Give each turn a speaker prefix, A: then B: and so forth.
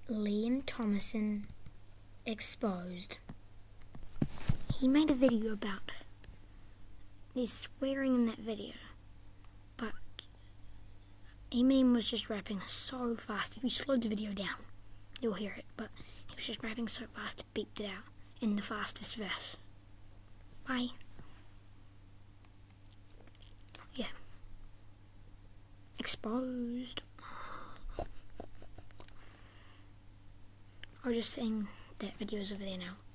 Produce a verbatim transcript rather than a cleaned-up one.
A: Liam Thomason exposed. He made a video about there's swearing in that video, but Eminem was just rapping so fast. If you slowed the video down, you'll hear it, but he was just rapping so fast it beeped it out in the fastest verse. Bye. Yeah. Exposed. I was just saying that video's over there now.